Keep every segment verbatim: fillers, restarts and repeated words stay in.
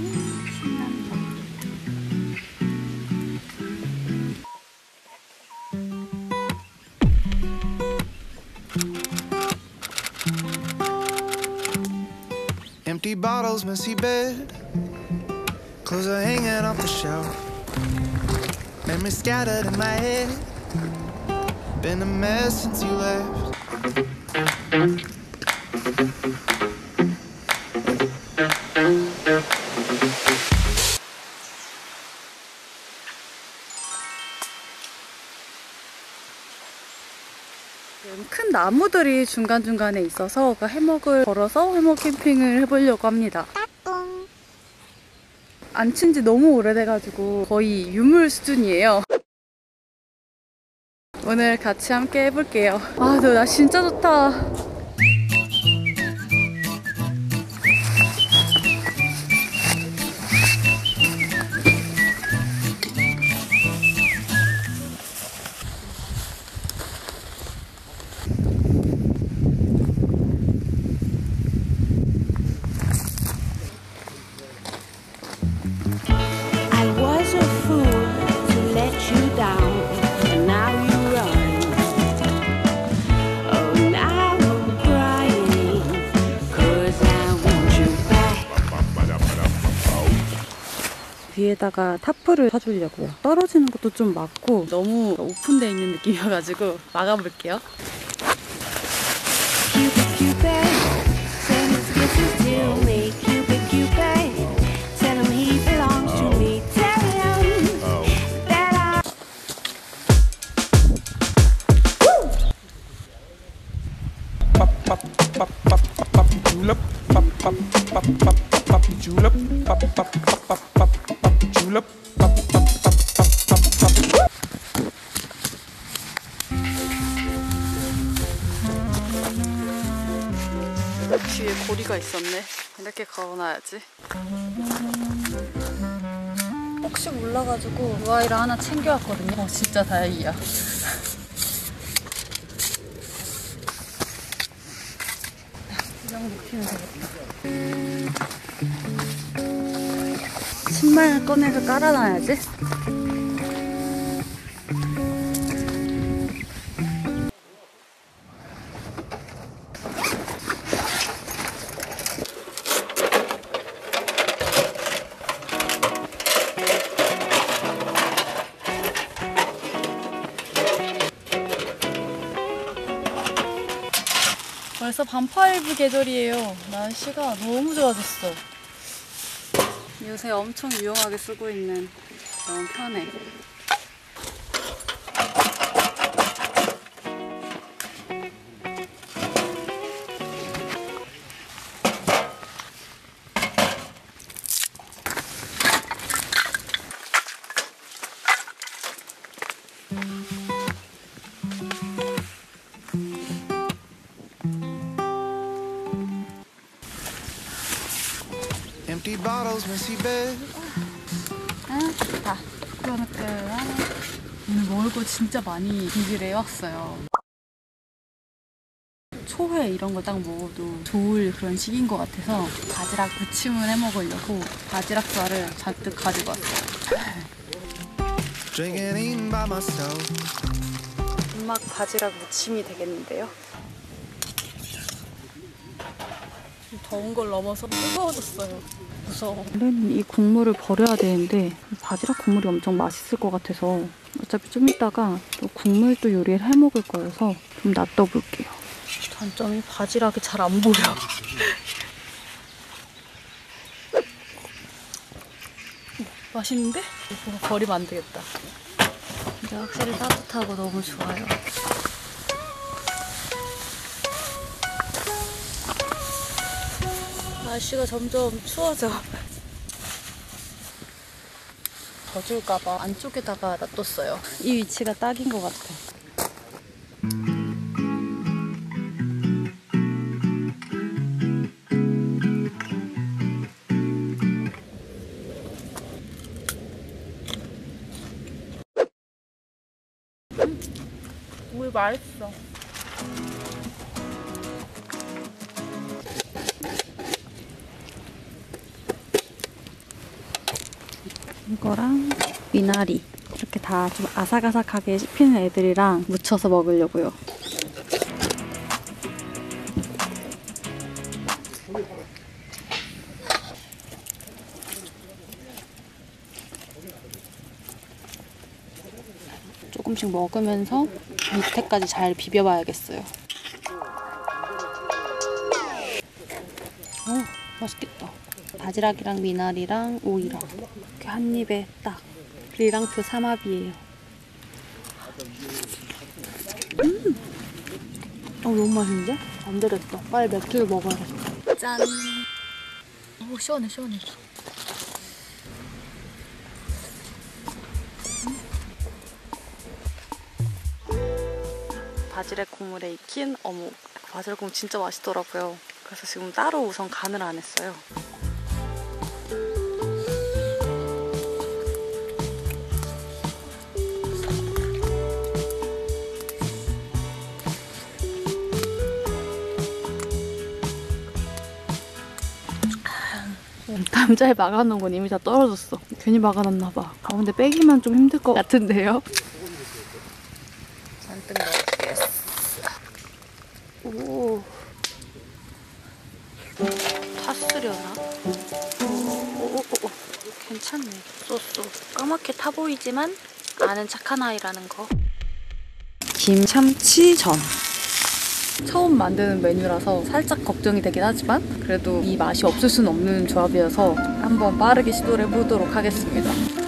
신난다. Empty bottles, messy bed, clothes are hanging off the shelf. Memories scattered in my head, been a mess since you left. 큰 나무들이 중간중간에 있어서 그 해먹을 걸어서 해먹 캠핑을 해보려고 합니다. 안 친 지 너무 오래돼가지고 거의 유물 수준이에요. 오늘 같이 함께 해볼게요. 아, 너 나 진짜 좋다. 위에다가 타프를 사주려고요. 떨어지는 것도 좀 막고 너무 오픈되어 있는 느낌이어가지고 막아볼게요. 뒤에 고리가 있었네. 이렇게 걸어놔야지. 혹시 몰라가지고 그 아이를 하나 챙겨왔거든요. 어, 진짜 다행이야. 이 정도 피면 되겠다. 신발 꺼내서 깔아놔야지. 벌써 반팔 계절이에요. 날씨가 너무 좋아졌어. 요새 엄청 유용하게 쓰고 있는, 너무 편해. Empty bottles, messy bed. 아, 좋다. 그러니까 오늘 먹을 거 진짜 많이 준비를 해왔어요. 초회 이런 거 딱 먹어도 좋을 그런 시기인 것 같아서 바지락 무침을 해 먹으려고 바지락 쌀을 잔뜩 가지고 왔어요. Drinking, eating by myself. 음악 바지락 무침이 되겠는데요. 더운 걸 넘어서 뜨거워졌어요. 무서워. 원래는 이 국물을 버려야 되는데 바지락 국물이 엄청 맛있을 것 같아서 어차피 좀 이따가 또 국물도 요리를 해 먹을 거여서 좀 놔둬볼게요. 단점이 바지락이 잘 안 보여. 맛있는데? 이거 버리면 안 되겠다. 근데 확실히 따뜻하고 너무 좋아요. 날씨가 점점 추워져. 젖을까봐 안쪽에다가 놔뒀어요. 이 위치가 딱인 것 같아. 물 맛있어. 이거랑 미나리 이렇게 다 좀 아삭아삭하게 씹히는 애들이랑 무쳐서 먹으려고요. 조금씩 먹으면서 밑에까지 잘 비벼봐야겠어요. 오, 맛있겠다. 바지락이랑 미나리랑 오이랑 이렇게 한 입에 딱 리랑프 삼합이에요. 음! 어, 너무 맛있는데? 안 되겠어. 빨리 맥주를 먹어야겠어. 짠! 오, 시원해, 시원해. 바지락 국물에 익힌 어묵. 바지락 국물 진짜 맛있더라고요. 그래서 지금 따로 우선 간을 안 했어요. 남자애 막아놓은 건 이미 다 떨어졌어. 괜히 막아놨나봐. 가운데 빼기만 좀 힘들 것 같은데요? 잔뜩 넣어주겠어. 오. 탔으려나? 오오오오. 괜찮네. 쏘쏘. 까맣게 타 보이지만 아는 착한 아이라는 거. 김참치전. 처음 만드는 메뉴라서 살짝 걱정이 되긴 하지만 그래도 이 맛이 없을 수는 없는 조합이어서 한번 빠르게 시도를 해보도록 하겠습니다.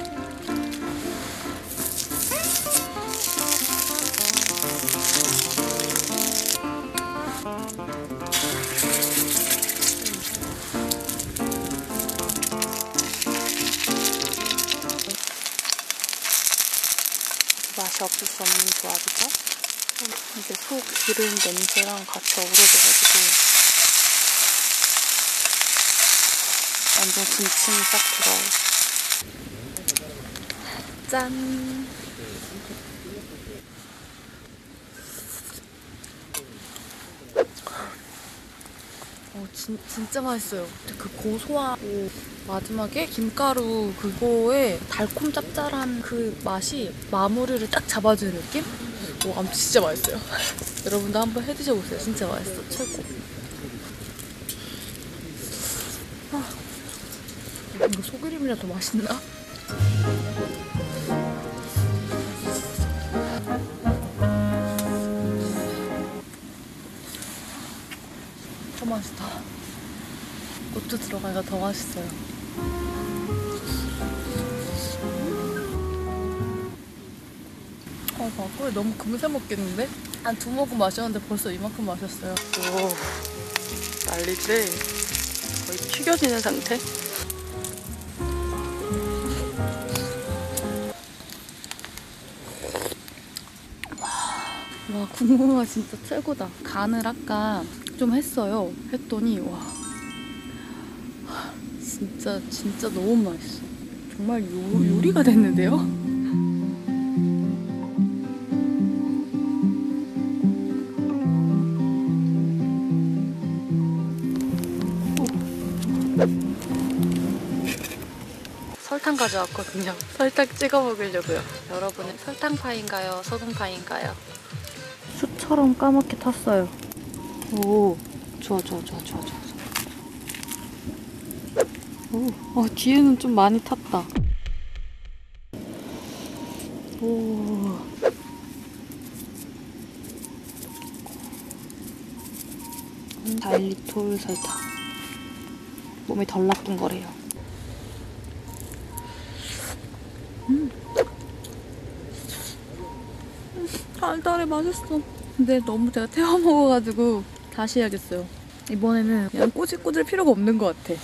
맛이 없을 수 없는 조합이죠. 이게 속 기름 냄새랑 같이 어우러져가지고 완전 군침이 싹 들어요. 짠! 어, 진, 진짜 맛있어요. 그 고소하고 마지막에 김가루 그거에 달콤 짭짤한 그 맛이 마무리를 딱 잡아주는 느낌? 오, 아무튼 진짜 맛있어요. 여러분도 한번 해드셔보세요. 진짜 맛있어. 최고. 아, 이거 소그림이라 더 맛있나? 더 맛있다. 고추 들어가니까 더 맛있어요. 어, 막걸리 너무 금세 먹겠는데? 한 두 모금 마셨는데 벌써 이만큼 마셨어요. 오, 난리지? 거의 튀겨지는 상태? 와, 와, 국물맛 진짜 최고다. 간을 아까 좀 했어요. 했더니 와, 진짜 진짜 너무 맛있어. 정말 요, 요리가 됐는데요? 설탕 가져왔거든요. 설탕 찍어 먹으려고요. 여러분은 설탕파인가요? 소금파인가요? 숯처럼 까맣게 탔어요. 오, 좋아 좋아 좋아 좋아 좋아. 오, 어, 뒤에는 좀 많이 탔다. 오. 다일리톨 설탕. 몸이 덜 나쁜 거래요. 음. 달달해 맛있어. 근데 너무 제가 태워 먹어가지고 다시 해야겠어요. 이번에는 그냥 꼬질꼬질 필요가 없는 것 같아.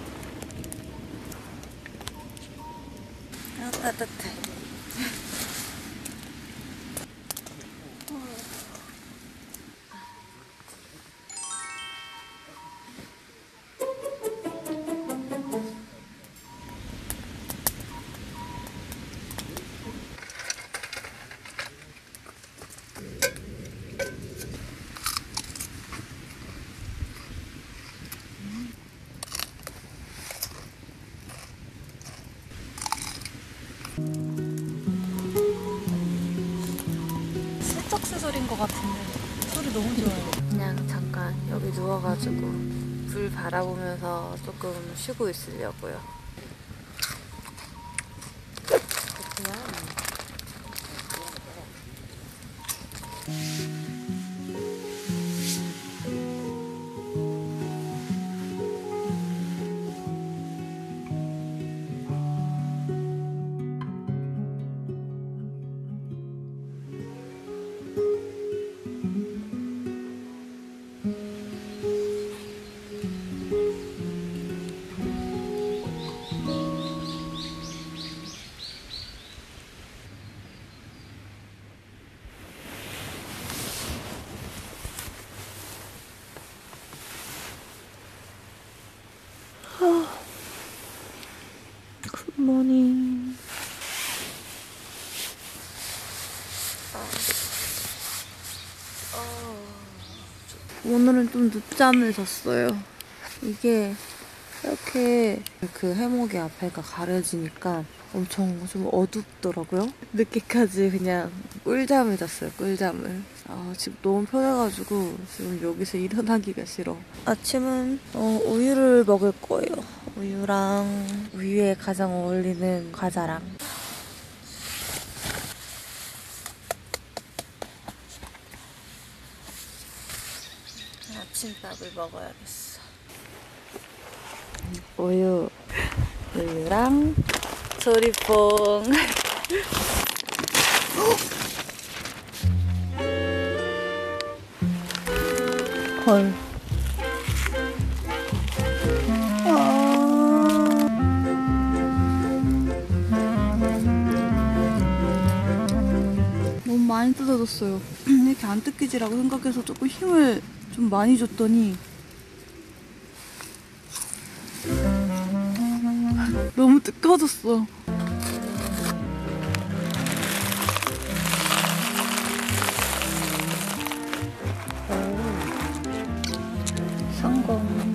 아, 따뜻해. 것 같은데 소리 너무 좋아요. 그냥 잠깐 여기 누워가지고 불 바라보면서 조금 쉬고 있으려고요. 굿모닝. 오늘은 좀 늦잠을 잤어요. 이게 이렇게 그 해먹이 앞에가 가려지니까 엄청 좀 어둡더라고요. 늦게까지 그냥 꿀잠을 잤어요, 꿀잠을. 아, 지금 너무 편해가지고 지금 여기서 일어나기가 싫어. 아침은 어, 우유를 먹을 거예요. 우유랑 우유에 가장 어울리는 과자랑. 아침밥을 먹어야겠어. 우유, 우유랑 조리뽕. 헐. 너무 많이 뜯어졌어요. 이렇게 안 뜯기지라고 생각해서 조금 힘을 좀 많이 줬더니 너무 뜯겨졌어. 성공.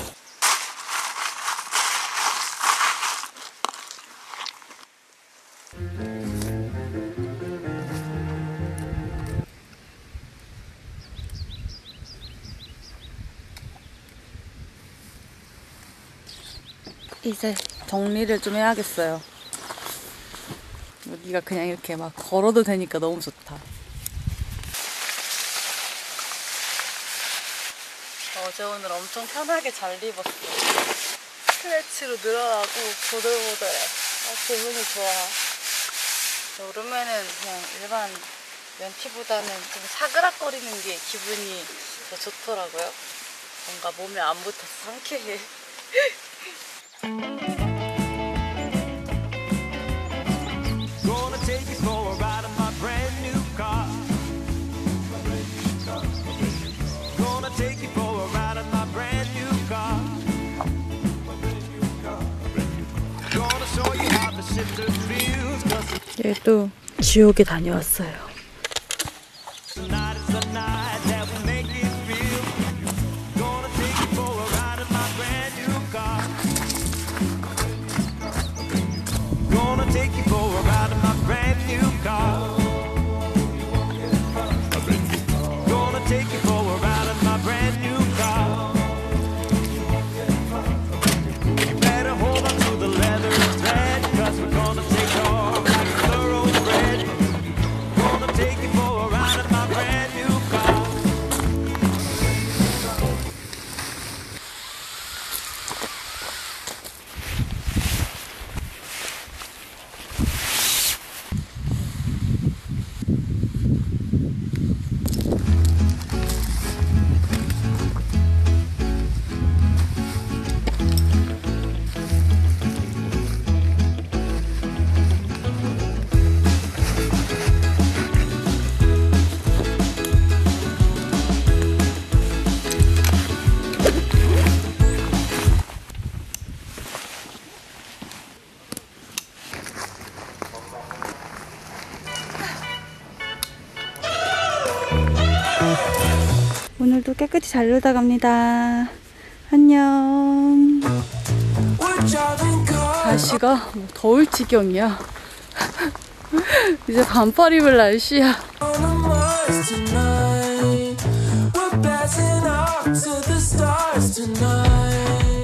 이제 정리를 좀 해야겠어요. 여기가 그냥 이렇게 막 걸어도 되니까 너무 좋다. 어제 오늘 엄청 편하게 잘 입었어. 스트레치로 늘어나고 보들보들해. 아, 기분이 좋아. 여름에는 그냥 일반 면티보다는 좀 사그락거리는 게 기분이 더 좋더라고요. 뭔가 몸에 안 붙어서 상쾌해. Gonna take you for a ride in my brand new car. Gonna take you for a ride in my brand new car. Gonna show you how the shifter feels. 'Cause 얘도 지옥에 다녀왔어요. tonight is the night that will make it real. Gonna take you for a ride in my brand new car. Gonna take you for a ride in my brand new car. Gonna take you for a ride in my brand new car. You better hold on to the leather thread, 'cause we're gonna take off like a thoroughbred. Gonna take you for a ride in my brand new car. 오늘도 깨끗이 잘 놀다 갑니다. 안녕. 날씨가 뭐 더울 지경이야. 이제 반팔 입을 날씨야. On the Mars tonight. passing off to the stars tonight.